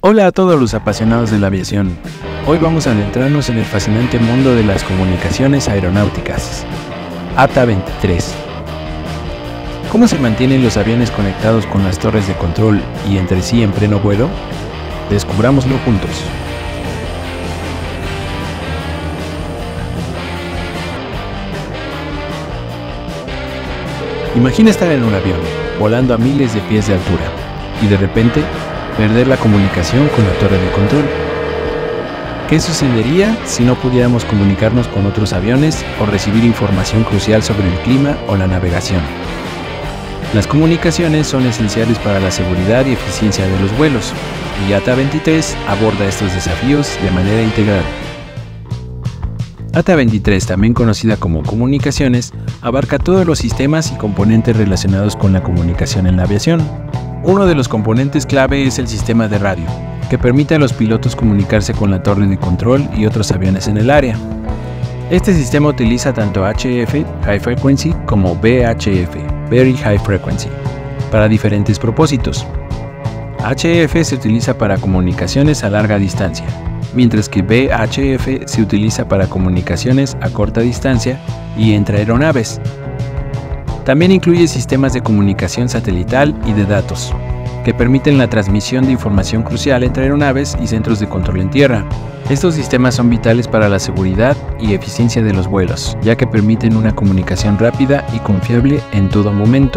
Hola a todos los apasionados de la aviación. Hoy vamos a adentrarnos en el fascinante mundo de las comunicaciones aeronáuticas. ATA-23. ¿Cómo se mantienen los aviones conectados con las torres de control y entre sí en pleno vuelo? Descubrámoslo juntos. Imagina estar en un avión, volando a miles de pies de altura, y de repente perder la comunicación con la torre de control. ¿Qué sucedería si no pudiéramos comunicarnos con otros aviones o recibir información crucial sobre el clima o la navegación? Las comunicaciones son esenciales para la seguridad y eficiencia de los vuelos, y ATA-23 aborda estos desafíos de manera integral. ATA-23, también conocida como comunicaciones, abarca todos los sistemas y componentes relacionados con la comunicación en la aviación. Uno de los componentes clave es el sistema de radio, que permite a los pilotos comunicarse con la torre de control y otros aviones en el área. Este sistema utiliza tanto HF, High Frequency, como VHF, Very High Frequency, para diferentes propósitos. HF se utiliza para comunicaciones a larga distancia, mientras que VHF se utiliza para comunicaciones a corta distancia y entre aeronaves. También incluye sistemas de comunicación satelital y de datos, que permiten la transmisión de información crucial entre aeronaves y centros de control en tierra. Estos sistemas son vitales para la seguridad y eficiencia de los vuelos, ya que permiten una comunicación rápida y confiable en todo momento.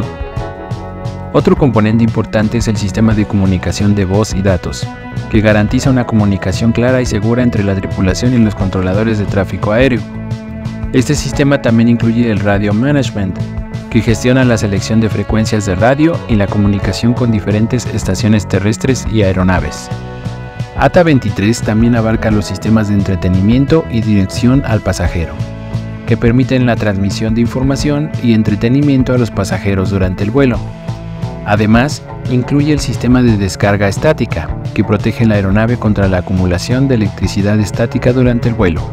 Otro componente importante es el sistema de comunicación de voz y datos, que garantiza una comunicación clara y segura entre la tripulación y los controladores de tráfico aéreo. Este sistema también incluye el Radio Management, que gestiona la selección de frecuencias de radio y la comunicación con diferentes estaciones terrestres y aeronaves. ATA-23 también abarca los sistemas de entretenimiento y dirección al pasajero, que permiten la transmisión de información y entretenimiento a los pasajeros durante el vuelo. Además, incluye el sistema de descarga estática, que protege la aeronave contra la acumulación de electricidad estática durante el vuelo.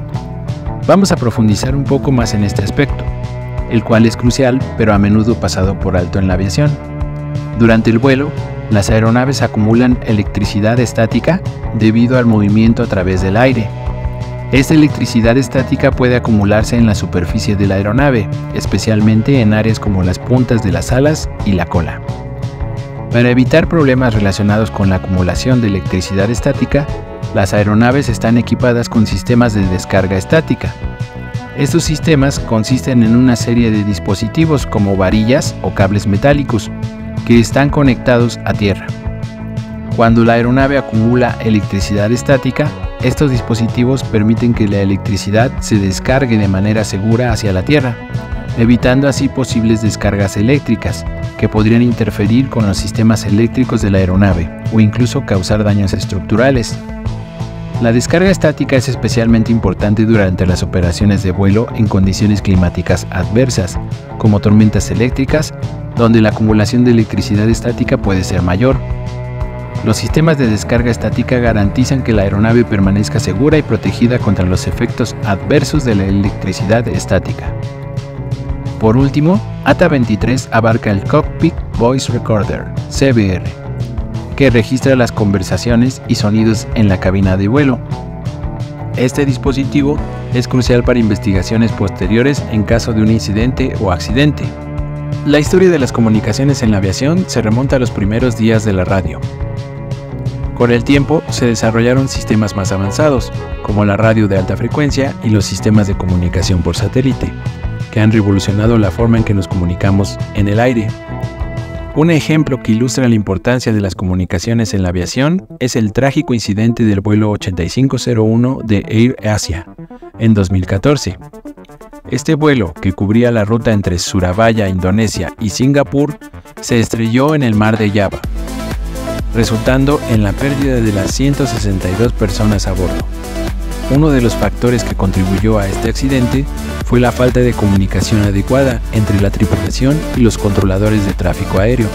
Vamos a profundizar un poco más en este aspecto, el cual es crucial, pero a menudo pasado por alto en la aviación. Durante el vuelo, las aeronaves acumulan electricidad estática debido al movimiento a través del aire. Esta electricidad estática puede acumularse en la superficie de la aeronave, especialmente en áreas como las puntas de las alas y la cola. Para evitar problemas relacionados con la acumulación de electricidad estática, las aeronaves están equipadas con sistemas de descarga estática. Estos sistemas consisten en una serie de dispositivos como varillas o cables metálicos que están conectados a tierra. Cuando la aeronave acumula electricidad estática, estos dispositivos permiten que la electricidad se descargue de manera segura hacia la tierra, evitando así posibles descargas eléctricas que podrían interferir con los sistemas eléctricos de la aeronave o incluso causar daños estructurales. La descarga estática es especialmente importante durante las operaciones de vuelo en condiciones climáticas adversas, como tormentas eléctricas, donde la acumulación de electricidad estática puede ser mayor. Los sistemas de descarga estática garantizan que la aeronave permanezca segura y protegida contra los efectos adversos de la electricidad estática. Por último, ATA-23 abarca el Cockpit Voice Recorder, CVR, que registra las conversaciones y sonidos en la cabina de vuelo. Este dispositivo es crucial para investigaciones posteriores en caso de un incidente o accidente. La historia de las comunicaciones en la aviación se remonta a los primeros días de la radio. Con el tiempo se desarrollaron sistemas más avanzados, como la radio de alta frecuencia y los sistemas de comunicación por satélite, que han revolucionado la forma en que nos comunicamos en el aire. Un ejemplo que ilustra la importancia de las comunicaciones en la aviación es el trágico incidente del vuelo 8501 de Air Asia en 2014. Este vuelo, que cubría la ruta entre Surabaya, Indonesia, y Singapur, se estrelló en el mar de Java, resultando en la pérdida de las 162 personas a bordo. Uno de los factores que contribuyó a este accidente fue la falta de comunicación adecuada entre la tripulación y los controladores de tráfico aéreo.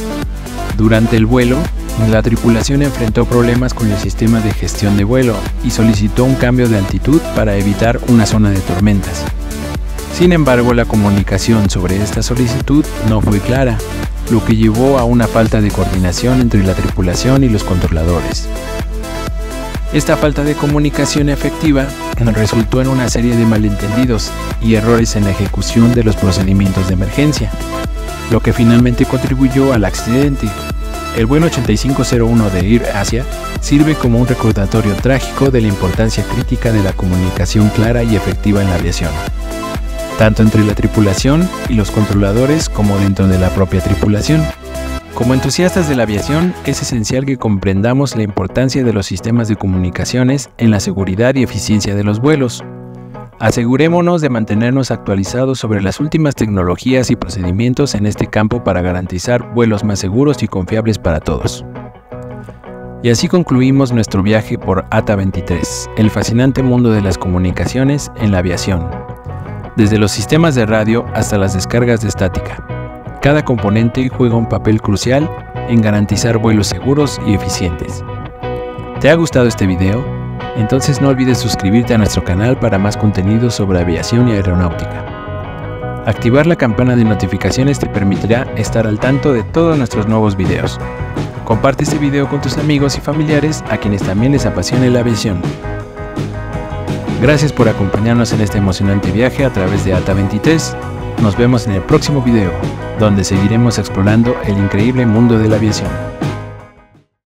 Durante el vuelo, la tripulación enfrentó problemas con el sistema de gestión de vuelo y solicitó un cambio de altitud para evitar una zona de tormentas. Sin embargo, la comunicación sobre esta solicitud no fue clara, lo que llevó a una falta de coordinación entre la tripulación y los controladores. Esta falta de comunicación efectiva resultó en una serie de malentendidos y errores en la ejecución de los procedimientos de emergencia, lo que finalmente contribuyó al accidente. El vuelo 8501 de Air Asia sirve como un recordatorio trágico de la importancia crítica de la comunicación clara y efectiva en la aviación, tanto entre la tripulación y los controladores como dentro de la propia tripulación. Como entusiastas de la aviación, es esencial que comprendamos la importancia de los sistemas de comunicaciones en la seguridad y eficiencia de los vuelos. Asegurémonos de mantenernos actualizados sobre las últimas tecnologías y procedimientos en este campo para garantizar vuelos más seguros y confiables para todos. Y así concluimos nuestro viaje por ATA 23, el fascinante mundo de las comunicaciones en la aviación. Desde los sistemas de radio hasta las descargas de estática, cada componente juega un papel crucial en garantizar vuelos seguros y eficientes. ¿Te ha gustado este video? Entonces no olvides suscribirte a nuestro canal para más contenido sobre aviación y aeronáutica. Activar la campana de notificaciones te permitirá estar al tanto de todos nuestros nuevos videos. Comparte este video con tus amigos y familiares a quienes también les apasione la aviación. Gracias por acompañarnos en este emocionante viaje a través de ATA 23. Nos vemos en el próximo video, donde seguiremos explorando el increíble mundo de la aviación.